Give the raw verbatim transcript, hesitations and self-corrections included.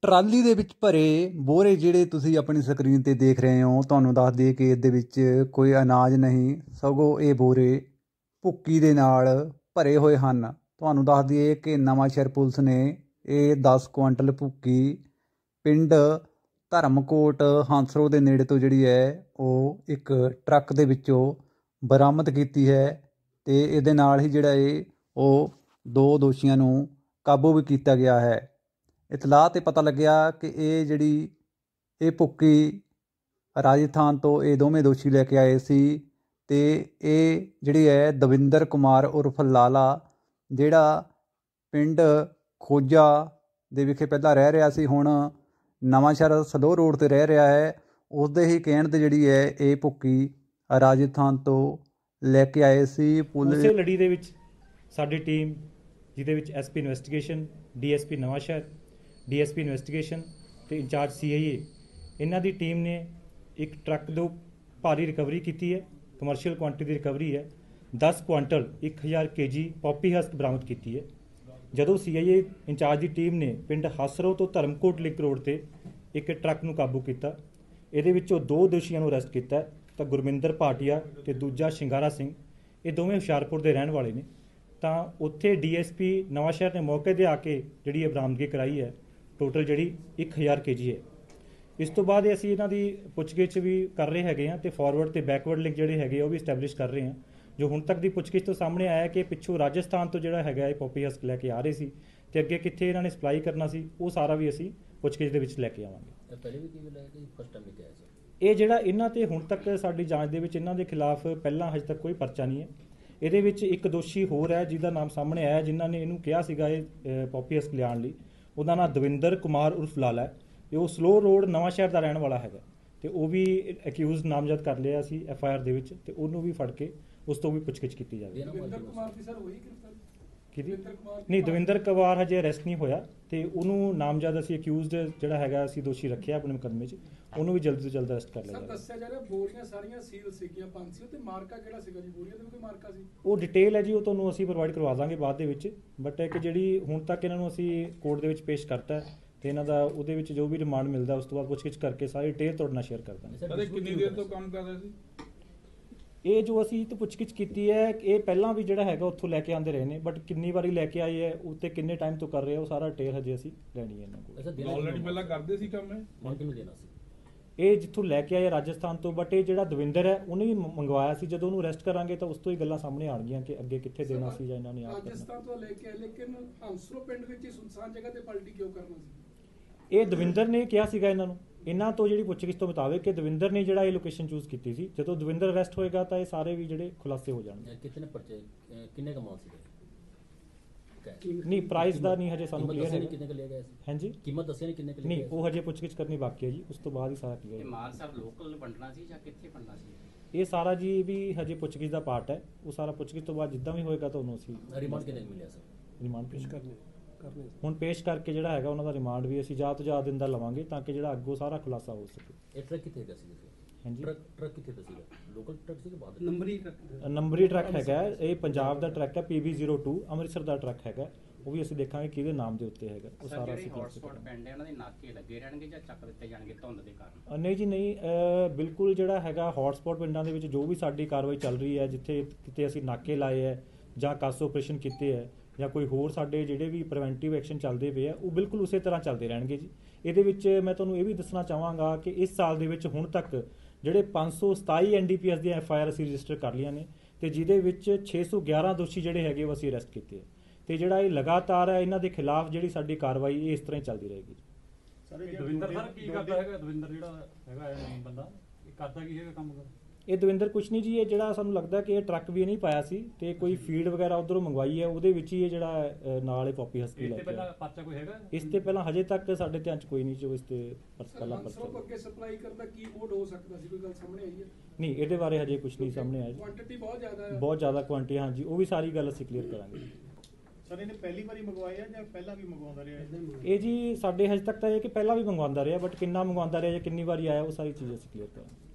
Trolley ਦੇ ਵਿੱਚ ਭਰੇ ਬੋਰੇ ਜਿਹੜੇ ਤੁਸੀਂ ਆਪਣੀ ਸਕਰੀਨ ਤੇ ਦੇਖ ਰਹੇ ਹੋ, ਤੁਹਾਨੂੰ ਦੱਸ ਦਈਏ ਕਿ ਇਹਦੇ ਵਿੱਚ ਕੋਈ ਅਨਾਜ ਨਹੀਂ, ਸਗੋਂ ਇਹ ਬੋਰੇ ਭੁੱਕੀ ਦੇ ਨਾਲ ਭਰੇ ਹੋਏ ਹਨ। ਤੁਹਾਨੂੰ ਦੱਸ ਦਈਏ ਕਿ ਨਵਾਂਸ਼ਹਿਰ ਪੁਲਿਸ ਨੇ ਇਹ ਦਸ ਕੁਆਂਟਲ ਭੁੱਕੀ ਪਿੰਡ ਧਰਮਕੋਟ ਹਾਂਸਰੋ ਦੇ ਨੇੜੇ ਤੋਂ ਜਿਹੜੀ ਹੈ ਉਹ ਇੱਕ ਟਰੱਕ ਦੇ ਵਿੱਚੋਂ ਬਰਾਮਦ ਕੀਤੀ ਹੈ ਤੇ ਇਹਦੇ ਨਾਲ ਹੀ ਜਿਹੜਾ ਇਹ ਉਹ ਦੋ ਦੋਸ਼ੀਆਂ ਨੂੰ ਕਾਬੂ ਵੀ ਕੀਤਾ ਗਿਆ ਹੈ। ਇਤਲਾਹ ਤੇ ਪਤਾ ਲੱਗਿਆ ਕਿ ਇਹ ਜਿਹੜੀ ਇਹ ਭੁੱਕੀ ਰਾਜਸਥਾਨ ਤੋਂ ਇਹ ਦੋਵੇਂ ਦੋਸ਼ੀ ਲੈ ਕੇ ਆਏ ਸੀ ਤੇ ਇਹ ਜਿਹੜੀ ਹੈ ਦਵਿੰਦਰ ਕੁਮਾਰ ਉਰਫ ਲਾਲਾ, ਜਿਹੜਾ ਪਿੰਡ ਖੋਜਾ ਦੇ ਵਿਖੇ ਪਹਿਲਾਂ ਰਹਿ ਰਿਹਾ ਸੀ, ਹੁਣ ਨਵਾਂਸ਼ਹਿਰ ਸਲੋਹ ਰੋਡ ਤੇ ਰਹਿ ਰਿਹਾ ਹੈ। ਉਸਦੇ ਹੀ ਕਹਿਣ ਤੇ ਜਿਹੜੀ ਹੈ ਇਹ ਭੁੱਕੀ ਰਾਜਸਥਾਨ ਤੋਂ ਲੈ ਕੇ ਆਏ ਸੀ। ਪੁਲਿਸ ਲੜੀ ਦੇ ਵਿੱਚ ਸਾਡੀ ਟੀਮ, ਜਿਹਦੇ ਵਿੱਚ S P investigation, D S P Nawanshahr, D S P investigation ਤੇ ਇੰਚਾਰਜ ਸੀ ਆਈ ਏ, ਇਹਨਾਂ ਦੀ ਟੀਮ ਨੇ ਇੱਕ ਟਰੱਕ ਤੋਂ ਭਾਰੀ ਰਿਕਵਰੀ ਕੀਤੀ ਹੈ। ਕਮਰਸ਼ੀਅਲ ਕੁਆਂਟਿਟੀ ਦੀ ਰਿਕਵਰੀ ਹੈ। ਦਸ ਕੁਆਂਟਲ ਇੱਕ ਹਜ਼ਾਰ ਕੇ ਜੀ ਪੌਪੀ ਹਸਕ ਬਰਾਮਦ ਕੀਤੀ ਹੈ। ਜਦੋਂ ਸੀ I A incharge the team ਨੇ ਪਿੰਡ ਹਾਸਰੋ ਤੋਂ ਧਰਮਕੋਟ ਲਿੰਕ ਰੋਡ ਤੇ ਇੱਕ ਟਰੱਕ ਨੂੰ ਕਾਬੂ ਕੀਤਾ। ਇਹਦੇ ਵਿੱਚੋਂ ਦੋ ਦੋਸ਼ੀਆਂ ਨੂੰ ਅਰੈਸਟ ਕੀਤਾ, ਤਾਂ ਗੁਰਮਿੰਦਰ ਭਾਟੀਆ ਤੇ ਦੂਜਾ ਸ਼ਿੰਗਾਰਾ ਸਿੰਘ, ਇਹ ਦੋਵੇਂ ਹੁਸ਼ਿਆਰਪੁਰ ਦੇ ਰਹਿਣ ਵਾਲੇ ਨੇ। ਤਾਂ ਉੱਥੇ ਡੀ ਐਸ ਪੀ ਨਵਾਂਸ਼ਹਿਰ ਨੇ ਮੌਕੇ 'ਤੇ ਆ ਕੇ ਜਿਹੜੀ ਇਹ ਬਰਾਮਦਗੀ ਕਰਾਈ ਹੈ, ਟੋਟਲ ਜਿਹੜੀ ਇੱਕ ਹਜ਼ਾਰ ਕੇ ਜੀ ਹੈ। ਇਸ ਤੋਂ ਬਾਅਦ ਅਸੀਂ ਇਹਨਾਂ ਦੀ ਪੁੱਛਗਿੱਛ ਵੀ ਕਰ ਰਹੇ ਹੈਗੇ ਹਾਂ ਤੇ ਫਾਰਵਰਡ ਤੇ ਬੈਕਵਰਡ ਲਿੰਕ ਜਿਹੜੇ ਹੈਗੇ ਉਹ ਵੀ ਸਟੈਬਲਿਸ਼ ਕਰ ਰਹੇ ਹਾਂ। ਜੋ ਹੁਣ ਤੱਕ ਦੀ ਪੁੱਛਗਿੱਛ ਤੋਂ ਸਾਹਮਣੇ ਆਇਆ ਕਿ ਪਿੱਛੋਂ ਰਾਜਸਥਾਨ ਤੋਂ ਜਿਹੜਾ ਹੈਗਾ ਇਹ ਪੌਪੀ ਹਸਕ ਲੈ ਕੇ ਆ ਰਹੇ ਸੀ ਤੇ ਅੱਗੇ ਕਿੱਥੇ ਇਹਨਾਂ ਨੇ ਸਪਲਾਈ ਕਰਨਾ ਸੀ, ਉਹ ਸਾਰਾ ਵੀ ਅਸੀਂ ਪੁੱਛਗਿੱਛ ਦੇ ਵਿੱਚ ਲੈ ਕੇ ਆਵਾਂਗੇ। ਪਹਿਲੇ ਵੀ ਕਿਵੇਂ ਲੈ ਕੇ ਫਸਟ ਟਾਈਮ ਲੈ ਕੇ ਆਏ ਸੀ? ਇਹ ਜਿਹੜਾ ਇਹਨਾਂ ਤੇ ਹੁਣ ਤੱਕ ਸਾਡੀ ਜਾਂਚ ਦੇ ਵਿੱਚ ਇਹਨਾਂ ਦੇ ਖਿਲਾਫ ਪਹਿਲਾਂ ਹਜੇ ਤੱਕ ਕੋਈ ਪਰਚਾ ਨਹੀਂ ਹੈ। ਇਹਦੇ ਵਿੱਚ ਇੱਕ ਦੋਸ਼ੀ ਹੋਰ ਹੈ ਜਿਹਦਾ ਨਾਮ ਸਾਹਮਣੇ ਆਇਆ, ਜਿਨ੍ਹਾਂ ਨੇ ਇਹਨੂੰ ਕਿਹਾ ਸੀਗਾ ਇਹ ਪੌਪੀ ਹਸਕ ਲਿਆਉਣ ਲਈ। ਉਹਦਾ ਨਾਮ ਦਵਿੰਦਰ ਕੁਮਾਰ ਉਰਫ ਲਾਲਾ ਹੈ ਤੇ ਉਹ ਸਲੋਹ ਰੋਡ ਨਵਾਂਸ਼ਹਿਰ ਦਾ ਰਹਿਣ ਵਾਲਾ ਹੈਗਾ ਤੇ ਉਹ ਵੀ ਅਕਿਊਜ਼ ਨਾਮਜ਼ਦ ਕਰ ਲਿਆ ਸੀ ਐਫ ਆਈ ਆਰ ਦੇ ਵਿੱਚ ਤੇ ਉਹਨੂੰ ਵੀ ਫੜ ਕੇ ਉਸ ਤੋਂ ਵੀ ਪੁੱਛਗਿੱਛ ਕੀਤੀ ਜਾਵੇ। ਦਵਿੰਦਰ ਕੁਮਾਰ ਦੀ ਸਰ ਹੋਈ ਗ੍ਰਿਫਤਾਰੀ? ਕਿਹਦੀ? ਨਹੀਂ, ਦਵਿੰਦਰ ਕੁਮਾਰ ਹਜੇ ਅਰੈਸਟ ਨਹੀਂ ਹੋਇਆ ਤੇ ਉਹਨੂੰ ਨਾਮਜ਼ਦ ਅਸੀਂ ਅਕਿਊਜ਼ਡ ਜਿਹੜਾ ਹੈਗਾ ਅਸੀਂ ਦੋਸ਼ੀ ਰੱਖਿਆ ਆਪਣੇ ਮੁਕੱਦਮੇ 'ਚ, ਉਹਨੂੰ ਵੀ ਜਲਦ ਤੋਂ ਜਲਦ ਅਰੈਸਟ ਕਰ ਲਿਆ ਜਾਵੇ। ਸਰ ਦੱਸਿਆ ਜਾ ਰਿਹਾ ਬੋਰੀਆਂ ਸਾਰੀਆਂ ਸੀਲ ਸੀਗੀਆਂ ਪੰਜ ਸੀ ਤੇ ਮਾਰਕਾ ਕਿਹੜਾ ਸੀਗਾ ਜੀ? ਬੋਰੀਆਂ ਦੇ ਵੀ ਕੋਈ ਮਾਰਕਾ ਸੀ? ਉਹ ਡਿਟੇਲ ਹੈ ਜੀ, ਉਹ ਤੁਹਾਨੂੰ ਅਸੀਂ ਪ੍ਰੋਵਾਈਡ ਕਰਵਾ ਦਾਂਗੇ ਬਾਅਦ ਦੇ ਵਿੱਚ। ਬਟ ਇੱਕ ਜਿਹੜੀ ਹੁਣ ਤੱਕ ਇਹਨਾਂ ਨੂੰ ਅਸੀਂ ਕੋਰਟ ਦੇ ਵਿੱਚ ਪੇਸ਼ ਕਰਤਾ ਤੇ ਇਹਨਾਂ ਦਾ ਉਹਦੇ ਵਿੱਚ ਜੋ ਵੀ ਰਿਮਾਂਡ ਮਿਲਦਾ ਉਸ ਤੋਂ ਬਾਅਦ ਪੁੱਛਗਿੱਛ ਕਰਕੇ ਸਾਰੀ ਡਿਟੇਲ ਤੁਹਾਡੇ ਨਾਲ ਸ਼ੇਅਰ ਕਰ ਦਾਂਗੇ। ਸਰ ਕਿੰਨੀ ਦੇਰ ਤੋਂ ਕੰਮ ਕਰ ਰਹੇ ਸੀ ਇਹ? ਜੋ ਅਸੀਂ ਤੋਂ ਪੁੱਛਗਿੱਛ ਕੀਤੀ ਹੈ ਇਹ ਪਹਿਲਾਂ ਵੀ ਜਿਹੜਾ ਹੈਗਾ ਉੱਥੋਂ ਲੈ ਕੇ ਆਉਂਦੇ ਰਹੇ ਨੇ, ਬਟ ਕਿੰਨੀ ਵਾਰੀ ਲੈ ਕੇ ਆਏ ਹੈ ਉੱਤੇ ਕਿੰਨੇ ਟਾਈਮ ਤੋਂ ਕਰ ਰਹੇ ਆ ਉਹ ਸਾਰਾ ਡਿਟੇਲ ਹਜੇ ਅਸੀਂ ਲੈਣੀ ਹੈ ਇਹਨਾਂ ਕੋਲ। ਆਲਰੇਡੀ ਪਹਿਲਾਂ ਕਰਦੇ ਸੀ ਕੰਮ ਇਹ? ਹੁਣ ਕਿਵੇਂ ਦੇਣਾ ਸੀ? ਇਹ ਜਿੱਥੋਂ ਲੈ ਕੇ ਆਏ ਰਾਜਸਥਾਨ ਤੋਂ, ਬਟ ਇਹ ਜਿਹੜਾ ਦਵਿੰਦਰ ਹੈ ਉਹਨੇ ਵੀ ਮੰਗਵਾਇਆ ਸੀ। ਜਦੋਂ ਉਹਨੂੰ ਅਰੈਸਟ ਕਰਾਂਗੇ ਤਾਂ ਉਸ ਤੋਂ ਹੀ ਗੱਲਾਂ ਸਾਹਮਣੇ ਆਉਣਗੀਆਂ ਕਿ ਅੱਗੇ ਕਿੱਥੇ ਦੇਣਾ ਸੀ ਜਾਂ ਇਹਨਾਂ ਨੇ ਆਪ ਕਰਨਾ। ਰਾਜਸਥਾਨ ਤੋਂ ਲੈ ਕੇ ਆਏ, ਲੇਕਿਨ ਹਾਂਸਰੋ ਪਿੰਡ ਵਿੱਚ ਹੀ ਸੁਨਸਾਨ ਜਗ੍ਹਾ ਤੇ ਪਲਟੀ ਕਿਉਂ ਕਰਨਾ ਸੀ? ਇਹ ਦਵਿੰਦਰ ਨੇ ਕਿਹਾ ਸੀਗਾ ਇਹਨਾਂ ਨੂੰ। ਇਹਨਾਂ ਤੋਂ ਜਿਹੜੀ ਪੁੱਛਗਿੱਛ ਤੋਂ ਮੁਤਾਬਿਕ ਕਿ ਦਵਿੰਦਰ ਨੇ ਜਿਹੜਾ ਇਹ ਲੋਕੇਸ਼ਨ ਚੂਜ਼ ਕੀਤੀ ਸੀ। ਜਦੋਂ ਦਵਿੰਦਰ ਅਰੈਸਟ ਹੋਏਗਾ ਤਾਂ ਇਹ ਸਾਰੇ ਵੀ ਜਿਹੜੇ ਖੁਲਾਸੇ ਹੋ ਜਾਣਗੇ। ਕਿੰਨੇ ਪਰਚੇ, ਕਿੰਨੇ ਕਮਾਲ ਸੀ? ਨਹੀਂ, ਪ੍ਰਾਈਸ ਦਾ ਨਹੀਂ ਹਜੇ ਸਾਨੂੰ ਕਲੀਅਰ ਹੈ। ਕਿੰਨੇ ਕ ਲਿਆ ਗਿਆ ਸੀ? ਹਾਂਜੀ, ਕੀਮਤ ਦੱਸਿਆ ਨਹੀਂ ਕਿੰਨੇ ਕ ਲਿਆ? ਨਹੀਂ, ਉਹ ਹਜੇ ਪੁੱਛਗਿੱਛ ਕਰਨੀ ਬਾਕੀ ਹੈ ਜੀ, ਉਸ ਤੋਂ ਬਾਅਦ ਹੀ ਸਾਰਾ ਕਲੀਅਰ। ਇਹ ਮਾਲ ਸਾਹਿਬ ਲੋਕਲ ਵੰਡਣਾ ਸੀ ਜਾਂ ਕਿੱਥੇ ਵੰਡਣਾ ਸੀ? ਇਹ ਸਾਰਾ ਜੀ ਵੀ ਹਜੇ ਪੁੱਛਗਿੱਛ ਦਾ ਪਾਰਟ ਹੈ। ਉਹ ਸਾਰਾ ਪੁੱਛਗਿੱਛ ਤੋਂ ਬਾਅਦ ਜਿੱਦਾਂ ਵੀ ਹੋਏਗਾ ਤੁਹਾਨੂੰ ਅਸੀਂ ਰਿਮਾਂਡ ਕਿੰਨੇ ਮਿਲਿਆ ਸਰ? ਰਿਮਾਂਡ ਪੇਸ਼ ਕਰਨੇ ਹੁਣ ਪੇਸ਼ ਕਰਕੇ ਜਿਹੜਾ ਹੈਗਾ ਉਹਨਾਂ ਦਾ ਰਿਮਾਂਡ ਵੀ ਅਸੀਂ ਜ਼ਿਆਦਾ ਤੋਂ ਜ਼ਿਆਦਾ ਦਿਨ ਦਾ ਲਵਾਂਗੇ ਤਾਂ ਕਿ ਜਿਹੜਾ ਅੱਗੋਂ ਸਾਰਾ ਖੁਲਾਸਾ ਹੋ ਸਕੇ। ਇਹ ਟਰੱਕ ਕਿੱਥੇ ਹੈਗਾ ਸੀ? ਹਾਂਜੀ, ਟਰੱਕ ਟਰੱਕ ਕਿੱਥੇ ਦਾ ਸੀਗਾ? ਲੋਕਲ ਟਰੱਕ ਸੀ ਕਿ ਬਾਹਰ? ਨੰਬਰੀ ਟਰੱਕ? ਨੰਬਰੀ ਟਰੱਕ ਹੈਗਾ ਇਹ, ਪੰਜਾਬ ਦਾ ਟਰੱਕ ਹੈ, P B zero two Amritsar ਦਾ ਟਰੱਕ ਹੈਗਾ। ਉਹ ਵੀ ਅਸੀਂ ਦੇਖਾਂਗੇ ਕਿਹਦੇ ਨਾਮ ਦੇ ਉੱਤੇ ਹੈਗਾ। ਉਹ ਸਾਰਾ ਅਸੀਂ ਹੌਟਸਪੌਟ ਪਿੰਡ ਹੈ ਉਹਨਾਂ ਦੇ ਨਾਕੇ ਲੱਗੇ ਰਹਿਣਗੇ ਜਾਂ ਚੱਕ ਦਿੱਤੇ ਜਾਣਗੇ ਧੁੰਦ ਦੇ ਕਾਰਨ? ਨਹੀਂ ਜੀ, ਨਹੀਂ, ਬਿਲਕੁਲ ਜਿਹੜਾ ਹੈਗਾ ਹੌਟਸਪੌਟ ਪਿੰਡਾਂ ਦੇ ਵਿੱਚ ਜੋ ਵੀ ਸਾਡੀ ਕਾਰਵਾਈ ਚੱਲ ਰਹੀ ਹੈ, ਜਿੱਥੇ ਕਿਤੇ ਅਸੀਂ ਨਾਕੇ ਲਾਏ ਹੈ ਜਾਂ ਕਾਸ ਆਪਰੇਸ਼ਨ ਕੀਤੇ ਹੈ ਜਾਂ ਕੋਈ ਹੋਰ ਸਾਡੇ ਜਿਹੜੇ ਵੀ ਪ੍ਰੀਵੈਂਟਿਵ ਐਕਸ਼ਨ ਚੱਲਦੇ ਪਏ ਆ, ਉਹ ਬਿਲਕੁਲ ਉਸੇ ਤਰ੍ਹਾਂ ਚੱਲਦੇ ਰਹਿਣਗੇ ਜੀ। ਇਹਦੇ ਵਿੱਚ ਮੈਂ ਤੁਹਾਨੂੰ ਇਹ ਵੀ ਦੱਸਣਾ ਚਾਹਾਂਗਾ ਕਿ ਇਸ ਸਾਲ ਦੇ ਵਿੱਚ ਹੁਣ ਤੱਕ ਜਿਹੜੇ ਪੰਜ ਸੌ ਸਤਾਈ ਐਨ ਡੀ ਪੀ ਐਸ ਦੀਆਂ ਐਫ ਆਈ ਆਰ ਅਸੀਂ ਰਜਿਸਟਰ ਕਰ ਲਈਆਂ ਨੇ ਤੇ ਜਿਹਦੇ ਵਿੱਚ ਛੇ ਸੌ ਗਿਆਰਾਂ ਦੋਸ਼ੀ ਜਿਹੜੇ ਹੈਗੇ ਉਹ ਅਸੀਂ ਅਰੈਸਟ ਕੀਤੇ ਤੇ ਜਿਹੜਾ ਇਹ ਲਗਾਤਾਰ ਹੈ ਇਹਨਾਂ ਦੇ ਖਿਲਾਫ ਜਿਹੜੀ ਸਾਡੀ ਕਾਰਵਾਈ ਇਹ ਇਸ ਤਰ੍ਹਾਂ ਹੀ ਚੱਲਦੀ ਰਹੇਗੀ। ਦਵਿੰਦਰ ਸਰ ਕੀ ਕਰਦਾ ਹੈਗਾ? ਦਵਿੰਦਰ ਜਿਹੜਾ ਹੈਗਾ ਬੰਦਾ ਇਹ ਕਰਦਾ ਕੀ ਹੈਗਾ ਕੰਮ? ਇਹ ਦਵਿੰਦਰ ਕੁਛ ਨਹੀਂ ਜੀ, ਇਹ ਜਿਹੜਾ ਸਾਨੂੰ ਲੱਗਦਾ ਕਿ ਇਹ ਟਰੱਕ ਵੀ ਨਹੀਂ ਪਾਇਆ ਸੀ ਤੇ ਕੋਈ ਫੀਡ ਵਗੈਰਾ ਉਧਰੋਂ ਮੰਗਵਾਈ ਹੈ, ਉਹਦੇ ਵਿੱਚ ਹੀ ਇਹ ਜਿਹੜਾ ਨਾਲ ਇਹ ਪੌਪੀ ਹਸਕੀ ਲੈ ਕੇ ਆਇਆ। ਪਰਚਾ ਕੋਈ ਹੈਗਾ ਇਸ ਤੇ ਪਹਿਲਾਂ ਹਜੇ ਤੱਕ ਸਾਡੇ ਧਿਆਨ ਚ ਕੋਈ ਨਹੀਂ ਜੋ ਇਸ ਤੇ ਪਹਿਲਾਂ ਪਰਚਾ। ਅੱਗੇ ਸਪਲਾਈ ਕਰਦਾ ਕੀ ਮੋਡ ਹੋ ਸਕਦਾ ਸੀ? ਕੋਈ ਗੱਲ ਸਾਹਮਣੇ ਆਈ ਹੈ? ਨਹੀਂ, ਇਹਦੇ ਬਾਰੇ ਹਜੇ ਕੁਝ ਨਹੀਂ ਸਾਹਮਣੇ ਆਇਆ। ਕੁਆਂਟੀਟੀ ਬਹੁਤ ਜ਼ਿਆਦਾ ਹੈ? ਬਹੁਤ ਜ਼ਿਆਦਾ ਕੁਆਂਟੀਟੀ, ਹਾਂਜੀ, ਉਹ ਵੀ ਸਾਰੀ ਗੱਲ ਅਸੀਂ ਕਲੀਅਰ ਕਰਾਂਗੇ। ਸਰ ਇਹਨੇ ਪਹਿਲੀ ਵਾਰੀ ਮੰਗਵਾਇਆ ਜਾਂ ਪਹਿਲਾਂ ਵੀ ਮੰਗਵਾਉਂਦਾ ਰਿਹਾ? ਇਹ ਜੀ ਸਾਡੇ ਹਜੇ ਤੱਕ ਤਾਂ ਇਹ ਕਿ ਪਹਿਲਾਂ ਵੀ ਮੰਗਵਾਉਂਦਾ ਰਿਹਾ, ਬਟ ਕਿੰਨਾ ਮੰਗਵਾਉਂਦਾ ਰਿਹਾ ਜਾਂ ਕਿੰਨੀ ਵਾਰੀ ਆਇਆ ਉਹ ਸਾਰੀ ਚੀਜ਼ ਅਸੀਂ ਕਲੀਅਰ ਕਰਾਂਗੇ।